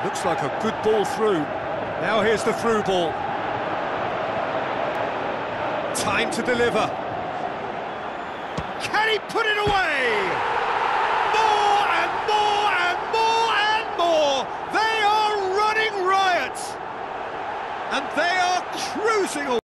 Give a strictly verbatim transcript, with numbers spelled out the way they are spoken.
Looks like a good ball through. Now here's the through ball. Time to deliver. Can he put it away? More and more and more and more. They are running riot. And they are cruising away.